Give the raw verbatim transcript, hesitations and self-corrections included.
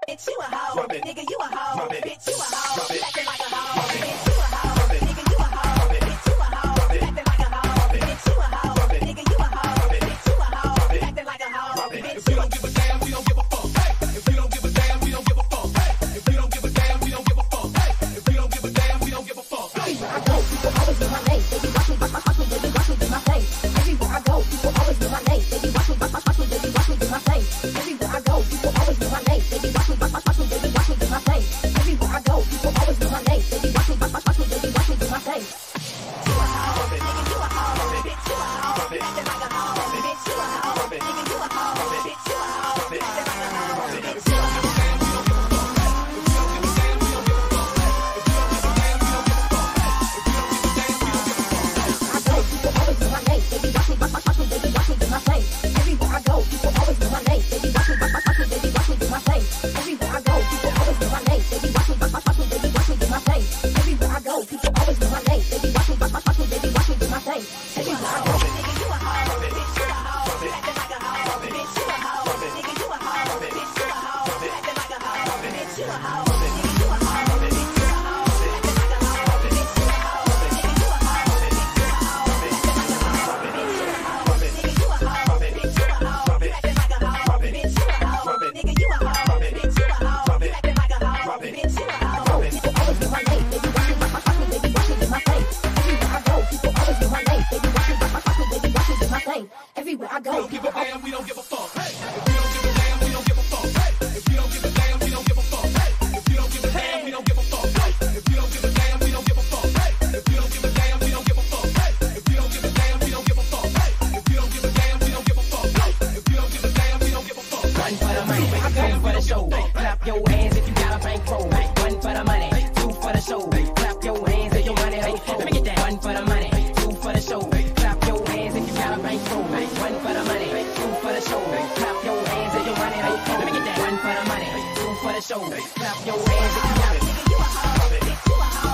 Bitch, you a hoe. Nigga, you a hoe. Bitch, you a hoe. You acting like a hoe. Bitch, you a hoe. Nigga, you a hoe. Bitch, you a hoe. You acting like a hoe. Bitch, you a hoe. Nigga, you a hoe. Bitch, you a hoe. You acting like a hoe. If you don't give a damn, we don't give a fuck. Hey. If you don't give a damn, we don't give a fuck. Hey. If you don't give a damn, we don't give a fuck. Hey. If you don't give a damn, we don't give a fuck. Everywhere I go, people always know my name. They be watch me, watch, watch, watch me, they be watch me do my thing. Everywhere I go, people always know my name. They be watch me, watch, watch, watch me, they be watch me do my thing. Everywhere I go, people always know my name. They be watch me, watch, watch, watch me, they be watch me do my thing. Everywhere I go, people always know my name. They be watch me, watch, watch, watch me, they be watch me do my thing. You a hoe, nigga, you a hoe. Bitch, you a hoe. You acting like a hoe. Bitch, you a hoe. Nigga, you a hoe. Bitch, you a hoe. You acting like a hoe. Bitch, you a hoe. Everywhere I go, people always know my name. They be watch me, watch, watch, watch me, they be watch me do my thing. Everywhere I go, people always know my name. They be watch me, watch, watch, watch me, they be watch me do my thing. Everywhere I go, people always know my name. They be watch me, watch, watch, watch me, they be watch me do my thing. Everywhere I go, nigga, you a hoe. Bitch, you a hoe. You acting like a hoe. Bitch, you a hoe. Nigga, you a hoe. Bitch, you a hoe. You acting like a hoe. Bitch, you a hoe. Nigga, you a hoe. Bitch, you a hoe. You acting like a hoe. Bitch, you a hoe. Nigga, you a hoe. Bitch, you a hoe. You acting like a hoe. Bitch, you a hoe. Nigga, you a hoe. Bitch, you a hoe. You acting like a hoe. Bitch, you a hoe. Nigga, you a hoe. Bitch, you a hoe. You acting like a hoe. Bitch, you a hoe. people always know my name. They be watch me, watch, watch, watch me, they be watch me do my thing. Everywhere I go, people always know my name. They be watch me, watch, watch, watch me, they be watch me do my thing. Everywhere I go, Don't give a damn, we don't give a fuck. Hey. If you don't give a damn, we don't give a fuck. Hey. If you don't give a damn, we don't give a fuck. Hey. If you don't give a damn, we don't give a fuck. Hey. If you don't give a damn, we don't give a fuck. Hey. If you don't give a damn, we don't give a fuck. Hey. If you don't give a damn, we don't give a fuck. Hey. If you don't give a damn, we don't give a fuck. Hey. If you don't give a damn, we don't give a fuck. One for the money, two for the show. Clap your hands if you got a bankroll. One for the money, two for the show. Clap your hands if your money ain't full. Let me get that. One for the money, two for the show. Clap your hands if you got a bankroll. One for the money, two for the show. Clap your hands if your money ain't full. Let me get that. One for the money, two for the show. Clap your hands if you got it. Nigga, you a hoe. Bitch, you a hoe.